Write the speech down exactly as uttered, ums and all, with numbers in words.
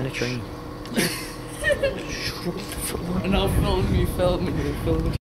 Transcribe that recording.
in a train. Shut up the fuck up. And I'll film you filming you filming.